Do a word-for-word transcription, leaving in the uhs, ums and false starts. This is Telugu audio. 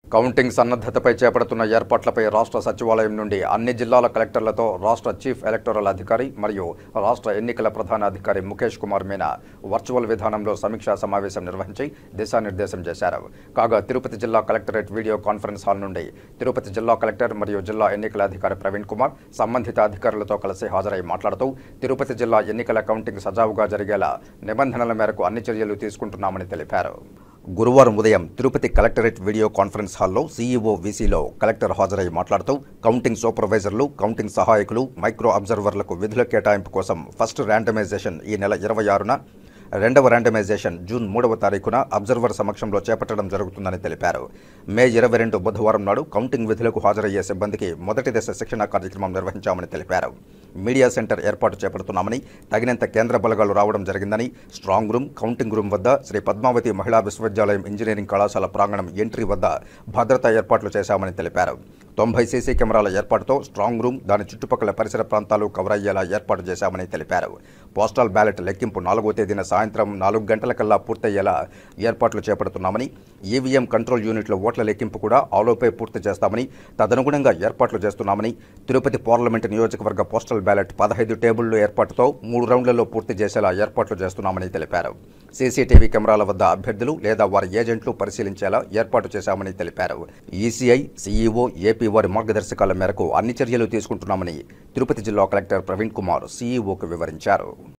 కౌంటింగ్ సన్నద్ధతపై చేపడుతున్న ఏర్పాట్లపై రాష్ట్ర సచివాలయం నుండి అన్ని జిల్లాల కలెక్టర్లతో రాష్ట్ర చీఫ్ ఎలక్టోరల్ అధికారి మరియు రాష్ట్ర ఎన్నికల ప్రధాన అధికారి ముఖేష్ కుమార్ మీనా వర్చువల్ విధానంలో సమీక్షా సమావేశం నిర్వహించి దిశానిర్దేశం చేశారు. కాగా తిరుపతి జిల్లా కలెక్టరేట్ వీడియో కాన్ఫరెన్స్ హాల్ నుండి తిరుపతి జిల్లా కలెక్టర్ మరియు జిల్లా ఎన్నికల అధికారి ప్రవీణ్ కుమార్ సంబంధిత అధికారులతో కలిసి హాజరై మాట్లాడుతూ తిరుపతి జిల్లా ఎన్నికల కౌంటింగ్ సజావుగా జరిగేలా నిబంధనల మేరకు అన్ని చర్యలు తీసుకుంటున్నామని తెలిపారు. గురువారం ఉదయం తిరుపతి కలెక్టరేట్ వీడియో కాన్ఫరెన్స్ హాల్లో సీఈఓ వీసీలో కలెక్టర్ హాజరై మాట్లాడుతూ కౌంటింగ్ సూపర్వైజర్లు, కౌంటింగ్ సహాయకులు, మైక్రో అబ్జర్వర్లకు విధుల కేటాయింపు కోసం ఫస్ట్ ర్యాండమైజేషన్ ఈ నెల ఇరవై ఆరున రెండవ ర్యాండమైజేషన్ జూన్ మూడవ తారీఖున అబ్జర్వర్ సమక్షంలో చేపట్టడం జరుగుతుందని తెలిపారు. మే ఇరవై రెండు బుధవారం నాడు కౌంటింగ్ విధులకు హాజరయ్యే సిబ్బందికి మొదటి దశ శిక్షణ కార్యక్రమం నిర్వహించామని తెలిపారు. మీడియా సెంటర్ ఏర్పాటు చేపడుతున్నామని, తగినంత కేంద్ర బలగాలు రావడం జరిగిందని, స్ట్రాంగ్ రూమ్, కౌంటింగ్ రూమ్ వద్ద శ్రీ పద్మావతి మహిళా విశ్వవిద్యాలయం ఇంజనీరింగ్ కళాశాల ప్రాంగణం ఎంట్రీ వద్ద భద్రతా ఏర్పాట్లు చేశామని తెలిపారు. తొంభై సీసీ కెమెరాల ఏర్పాటుతో స్ట్రాంగ్ రూమ్, దాని చుట్టుపక్కల పరిసర ప్రాంతాలు కవర్ అయ్యేలా ఏర్పాటు చేశామని తెలిపారు. పోస్టల్ బ్యాలెట్ లెక్కింపు నాలుగో తేదీన సాయంత్రం నాలుగు గంటలకల్లా పూర్తయ్యేలా ఏర్పాట్లు చేపడుతున్నామని, ఈవీఎం కంట్రోల్ యూనిట్ల ఓట్ల లెక్కింపు కూడా ఆలోపే పూర్తి చేస్తామని, తదనుగుణంగా ఏర్పాట్లు చేస్తున్నామని, తిరుపతి పార్లమెంటు నియోజకవర్గ పోస్టల్ బ్యాలెట్ పదహైదు టేబుళ్ల ఏర్పాటుతో మూడు రౌండ్లలో పూర్తి చేసేలా ఏర్పాట్లు చేస్తున్నామని తెలిపారు. సీసీటీవీ కెమెరాల వద్ద అభ్యర్థులు లేదా వారి ఏజెంట్లు పరిశీలించేలా ఏర్పాటు చేశామని తెలిపారు. ఈసీఐ, సీఈఓ, ఏపీ వారి మార్గదర్శకాల మేరకు అన్ని చర్యలు తీసుకుంటున్నామని తిరుపతి జిల్లా కలెక్టర్ ప్రవీణ్ కుమార్ సీఈఓకు వివరించారు.